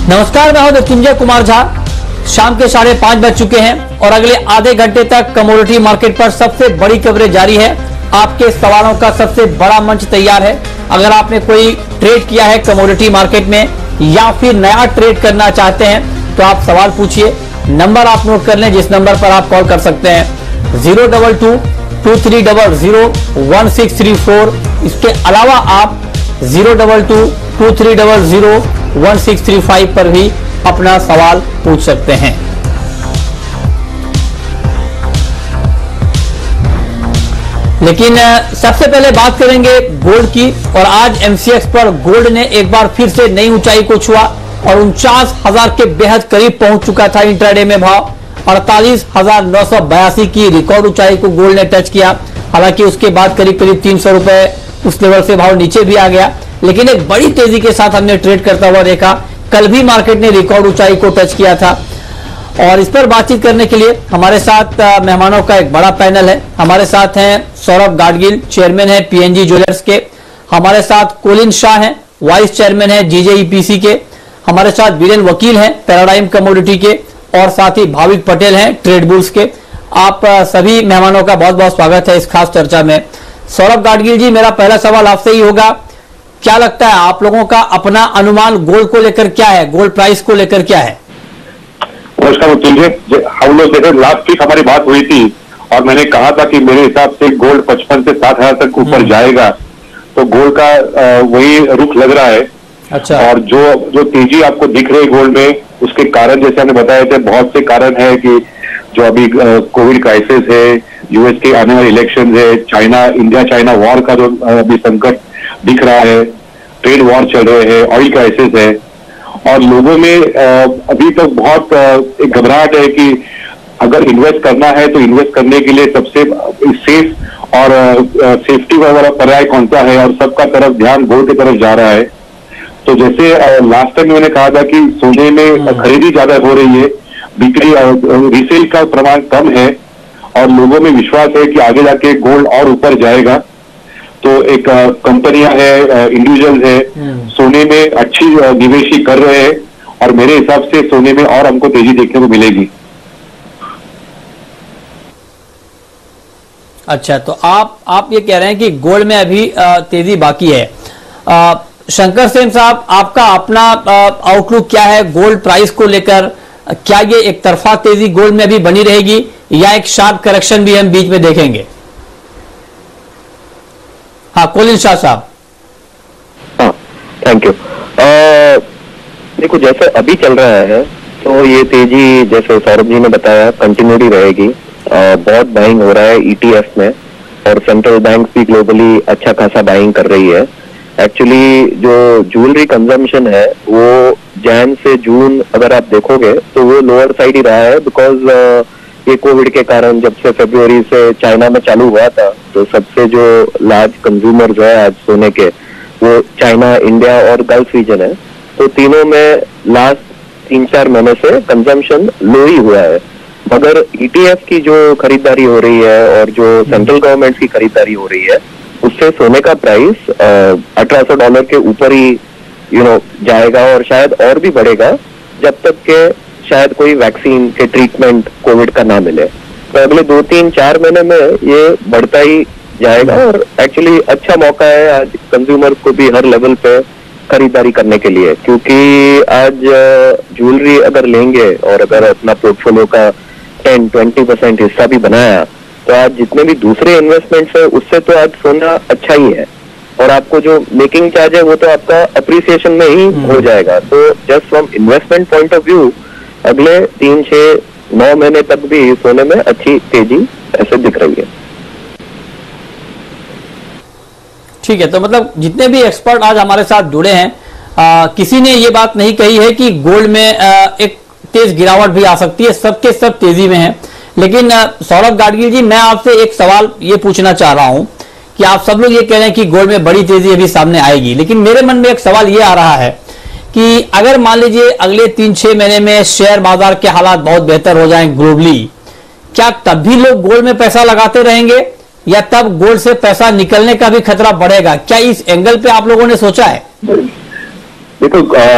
नमस्कार, मैं हूं मृत्युंजय कुमार झा। शाम के 5:30 बज चुके हैं और अगले आधे घंटे तक कमोडिटी मार्केट पर सबसे बड़ी कवरेज जारी है। आपके सवालों का सबसे बड़ा मंच तैयार है। अगर आपने कोई ट्रेड किया है कमोडिटी मार्केट में या फिर नया ट्रेड करना चाहते हैं तो आप सवाल पूछिए। नंबर आप नोट कर लें जिस नंबर पर आप कॉल कर सकते हैं 022-2300-1634। इसके अलावा आप 022-2300-1635 पर भी अपना सवाल पूछ सकते हैं। लेकिन सबसे पहले बात करेंगे गोल्ड की। और आज एमसीएक्स पर गोल्ड ने एक बार फिर से नई ऊंचाई को छुआ और 49,000 के बेहद करीब पहुंच चुका था। इंट्राडे में भाव 48,982 की रिकॉर्ड ऊंचाई को गोल्ड ने टच किया। हालांकि उसके बाद करीब 300 रुपए उस लेवल से भाव नीचे भी आ गया, लेकिन एक बड़ी तेजी के साथ हमने ट्रेड करता हुआ देखा। कल भी मार्केट ने रिकॉर्ड ऊंचाई को टच किया था। और इस पर बातचीत करने के लिए हमारे साथ मेहमानों का एक बड़ा पैनल है। हमारे साथ हैं सौरभ गाडगिल, चेयरमैन है पीएनजी ज्वेलर्स के। हमारे साथ कोलिन शाह हैं, वाइस चेयरमैन है जीजेईपीसी के। हमारे साथ वीरेन वकील हैं, पैराडाइम कमोडिटी के। और साथ ही भाविक पटेल हैं, ट्रेड बुल्स के। आप सभी मेहमानों का बहुत बहुत स्वागत है इस खास चर्चा में। सौरभ गाडगिल जी, मेरा पहला सवाल आपसे ही होगा, क्या लगता है आप लोगों का अपना अनुमान गोल्ड को लेकर क्या है, गोल्ड प्राइस को लेकर क्या है? नमस्कार मृत्युंजय, हम लोग जैसे लास्ट वीक हमारी बात हुई थी और मैंने कहा था कि मेरे हिसाब से गोल्ड 55 से 60,000 तक ऊपर जाएगा, तो गोल्ड का वही रुख लग रहा है। अच्छा। और जो तेजी आपको दिख रही है गोल्ड में, उसके कारण जैसे हमने बताए थे, बहुत से कारण है कि जो अभी कोविड क्राइसिस है, यूएस के आने वाले इलेक्शन है, इंडिया चाइना वॉर का जो अभी संकट दिख रहा है, ट्रेड वॉर चल रहे हैं, ऑयल क्राइसिस है। और लोगों में अभी तक बहुत एक घबराहट है कि अगर इन्वेस्ट करना है तो इन्वेस्ट करने के लिए सबसे सेफ और सेफ्टी वाला पर्याय कौन सा है, और सबका तरफ ध्यान गोल्ड की तरफ जा रहा है। तो जैसे लास्ट टाइम मैंने कहा था कि सोने में खरीदी ज्यादा हो रही है, बिक्री रीसेल का प्रमाण कम है और लोगों में विश्वास है कि आगे जाके गोल्ड और ऊपर जाएगा। तो एक कंपनियां है, इंडिविजुअल है, सोने में अच्छी निवेशी कर रहे हैं और मेरे हिसाब से सोने में और हमको तेजी देखने को मिलेगी। अच्छा, तो आप ये कह रहे हैं कि गोल्ड में अभी तेजी बाकी है। शंकर सेन साहब, आपका अपना आउटलुक क्या है गोल्ड प्राइस को लेकर? क्या ये एक तरफा तेजी गोल्ड में अभी बनी रहेगी या एक शार्प करेक्शन भी हम बीच में देखेंगे? हाँ, कोलिन शाह साहब। हाँ, थैंक यू। देखो, जैसे अभी चल रहा है तो ये तेजी जैसे सौरभ जी ने बताया कंटिन्यूटी रहेगी। बहुत बाइंग हो रहा है ईटीएफ में और सेंट्रल बैंक भी ग्लोबली अच्छा खासा बाइंग कर रही है। एक्चुअली जो ज्वेलरी कंजम्पशन है वो जैन से जून अगर आप देखोगे तो वो लोअर साइड ही रहा है, बिकॉज ये कोविड के कारण जब से फरवरी से चाइना में चालू हुआ था तो सबसे जो लार्ज कंज्यूमर जो है आज सोने के वो चाइना, इंडिया और गल्फ रीजन है। तो तीनों में लास्ट 3-4 महीने से कंजम्पशन लो ही हुआ है। मगर ईटीएफ की जो खरीदारी हो रही है और जो सेंट्रल गवर्नमेंट की खरीदारी हो रही है उससे सोने का प्राइस $1,800 के ऊपर ही जाएगा और शायद और भी बढ़ेगा जब तक के शायद कोई वैक्सीन के ट्रीटमेंट कोविड का ना मिले। तो अगले 2-3-4 महीने में ये बढ़ता ही जाएगा और एक्चुअली अच्छा मौका है आज कंज्यूमर्स को भी हर लेवल पे खरीदारी करने के लिए, क्योंकि आज ज्वेलरी अगर लेंगे और अगर अपना पोर्टफोलियो का 10-20% हिस्सा भी बनाया तो आज जितने भी दूसरे इन्वेस्टमेंट्स है उससे तो आज सोना अच्छा ही है और आपको जो मेकिंग चार्ज है वो तो आपका अप्रिसिएशन में ही हो जाएगा। तो just from investment point of view अगले 3-6-9 महीने तक भी सोने में अच्छी तेजी ऐसे दिख रही है। ठीक है, तो मतलब जितने भी एक्सपर्ट आज हमारे साथ जुड़े हैं किसी ने ये बात नहीं कही है कि गोल्ड में एक तेज गिरावट भी आ सकती है, सबके सब तेजी में है। लेकिन सौरभ गाडगिल जी, मैं आपसे एक सवाल ये पूछना चाह रहा हूं कि आप सब लोग ये कह रहे हैं कि गोल्ड में बड़ी तेजी अभी सामने आएगी, लेकिन मेरे मन में एक सवाल ये आ रहा है कि अगर मान लीजिए अगले 3-6 महीने में शेयर बाजार के हालात बहुत बेहतर हो जाएं ग्लोबली, क्या तब भी लोग गोल्ड में पैसा लगाते रहेंगे या तब गोल्ड से पैसा निकलने का भी खतरा बढ़ेगा? क्या इस एंगल पे आप लोगों ने सोचा है? देखो,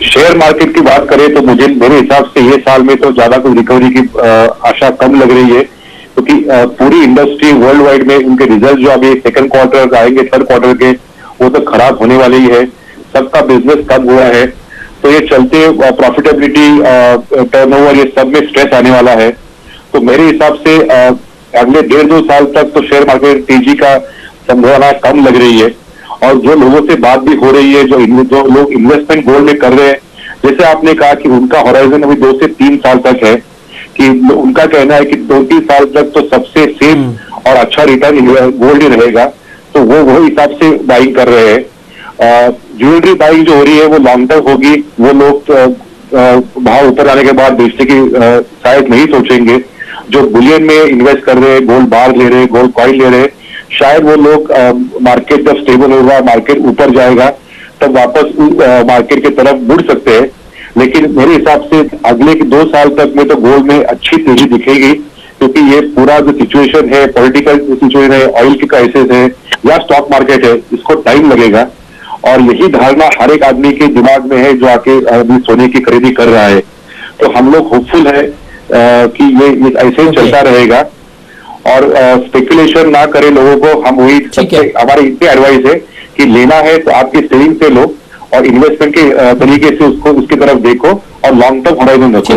शेयर मार्केट की बात करें तो मुझे मेरे हिसाब से ये साल में तो ज्यादा कोई रिकवरी की आशा कम लग रही है, क्योंकि पूरी इंडस्ट्री वर्ल्ड वाइड में उनके रिजल्ट जो अभी सेकंड क्वार्टर आएंगे, थर्ड क्वार्टर के, वो तो खराब होने वाले ही है। सबका बिजनेस कम हुआ है, तो ये चलते प्रॉफिटेबिलिटी, टर्नओवर, ये सब में स्ट्रेस आने वाला है। तो मेरे हिसाब से अगले 1.5-2 साल तक तो शेयर मार्केट तेजी का संभावना कम लग रही है। और जो लोगों से बात भी हो रही है, जो लोग इन्वेस्टमेंट गोल्ड में कर रहे हैं, जैसे आपने कहा कि उनका होराइजन अभी 2 से 3 साल तक है, कि उनका कहना है कि 2-3 साल तक तो सबसे सेफ और अच्छा रिटर्न गोल्ड ही रहेगा, तो वो हिसाब से बाइंग कर रहे हैं। ज्वेलरी बाइंग जो हो रही है वो लॉन्ग टर्म होगी, वो लोग भाव ऊपर आने के बाद बेचने की शायद नहीं सोचेंगे। जो बुलियन में इन्वेस्ट कर रहे हैं, गोल्ड बार ले रहे हैं, गोल्ड कॉइन ले रहे हैं, शायद वो लोग मार्केट जब स्टेबल होगा, मार्केट ऊपर जाएगा, तब वापस मार्केट की तरफ मुड़ सकते हैं। लेकिन मेरे हिसाब से अगले 2 साल तक में तो गोल्ड में अच्छी तेजी दिखेगी, क्योंकि ये पूरा जो सिचुएशन है, पॉलिटिकल सिचुएशन है, ऑयल की क्राइसिस है या स्टॉक मार्केट है, इसको टाइम लगेगा। और यही धारणा हर एक आदमी के दिमाग में है जो आके अभी सोने की खरीदी कर रहा है। तो हम लोग होपफुल है कि ये ऐसे ही चलता रहेगा, और स्पेकुलेशन ना करें लोगों को। हम वही हमारी इतनी एडवाइस है कि लेना है तो आपकी सेविंग से लो, और इन्वेस्टमेंट के तरीके से उसकी तरफ देखो, और लॉन्ग टर्म होराइजन रखो।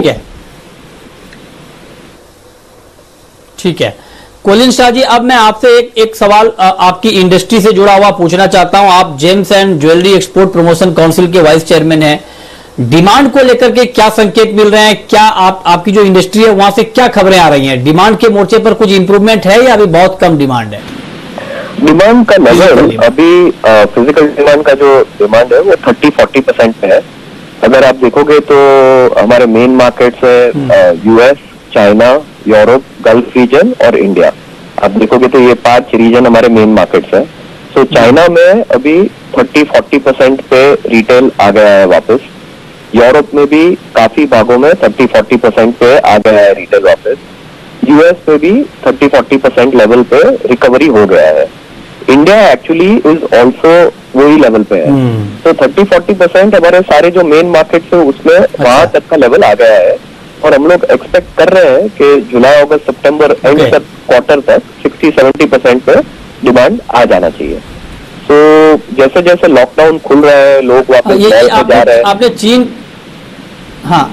ठीक है कोलिन शाह जी, अब मैं आपसे एक सवाल आपकी इंडस्ट्री से जुड़ा हुआ पूछना चाहता हूं। आप gems and jewellery export promotion council के वाइस चेयरमैन हैं। डिमांड को लेकर के क्या संकेत मिल रहे हैं? क्या आपकी जो इंडस्ट्री है वहां से क्या खबरें आ रही हैं? डिमांड के मोर्चे पर कुछ इंप्रूवमेंट है या अभी बहुत कम डिमांड है? डिमांड का लेवल अभी फिजिकल डिमांड का जो डिमांड है वो 30-40% पे है। अगर आप देखोगे तो हमारे मेन मार्केट्स है US, China, Europe, gulf region और इंडिया। आप देखोगे तो ये 5 रीजन हमारे मेन मार्केट्स हैं। सो चाइना में अभी 30-40% पे रिटेल आ गया है वापस। यूरोप में भी काफी भागों में 30-40% पे आ गया है रिटेल वापस। यूएस में भी 30-40% लेवल पे रिकवरी हो गया है। इंडिया एक्चुअली इज ऑल्सो वही लेवल पे है। तो 30-40% हमारे सारे जो मेन मार्केट्स है उसमें वहां तक का लेवल आ गया है। और हम लोग एक्सपेक्ट कर रहे हैं कि जुलाई, अगस्त, सितंबर एंड तक क्वार्टर तक 60-70% पे डिमांड आ जाना चाहिए। तो जैसे जैसे लॉकडाउन खुल रहा है, लोग वापस जा रहे हैं। आपने चीन, हाँ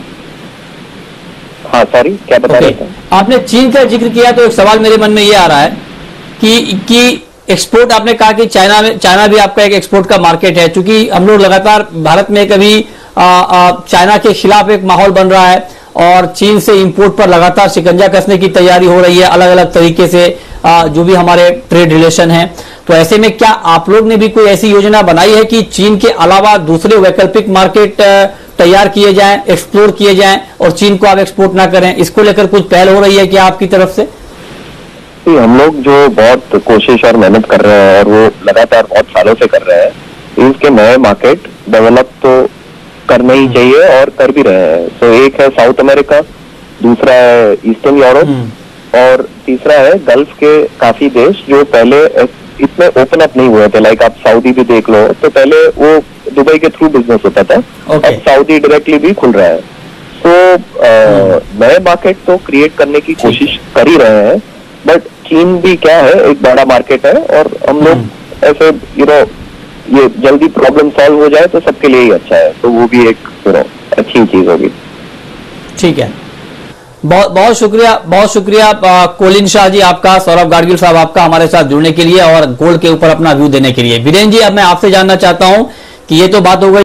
सॉरी क्या बता रहे थे? आपने चीन का जिक्र किया तो एक सवाल मेरे मन में ये आ रहा है कि एक्सपोर्ट, आपने कहा कि चाइना भी आपका एक एक्सपोर्ट का मार्केट है। चूंकि हम लोग लगातार भारत में कभी चाइना के खिलाफ एक माहौल बन रहा है और चीन से इंपोर्ट पर लगातार शिकंजा कसने की तैयारी हो रही है अलग अलग तरीके से, जो भी हमारे ट्रेड रिलेशन है। तो ऐसे में क्या आप लोग ने भी कोई ऐसी योजना बनाई है कि चीन के अलावा दूसरे वैकल्पिक मार्केट तैयार किए जाएं, एक्सप्लोर किए जाएं और चीन को आप एक्सपोर्ट ना करें? इसको लेकर कुछ पहल हो रही है क्या आपकी तरफ से? हम लोग जो बहुत कोशिश और मेहनत कर रहे हैं और वो लगातार बहुत सालों से कर रहे हैं, इसके नए मार्केट डेवलप तो करना ही चाहिए और कर भी रहे हैं। तो एक है साउथ अमेरिका, दूसरा है ईस्टर्न यूरोप और तीसरा है गल्फ के काफी देश जो पहले इतने ओपन अप नहीं हुए थे। लाइक आप सऊदी भी देख लो, तो पहले वो दुबई के थ्रू बिजनेस होता था, अब सऊदी डायरेक्टली भी खुल रहा है। तो नए मार्केट तो क्रिएट करने की कोशिश कर ही रहे हैं, बट चीन भी क्या है, एक बड़ा मार्केट है और हम लोग ऐसे ये जल्दी प्रॉब्लम सॉल्व हो जाए तो सबके लिए ही अच्छा है। तो वो भी एक अच्छी चीज होगी। ठीक है, बहुत शुक्रिया कोलिन शाह जी आपका, सौरभ गाडगिल साहब आपका हमारे साथ जुड़ने के लिए और गोल्ड के ऊपर अपना व्यू देने के लिए। वीरेंद्र जी, अब मैं आपसे जानना चाहता हूं कि ये तो बात हो गई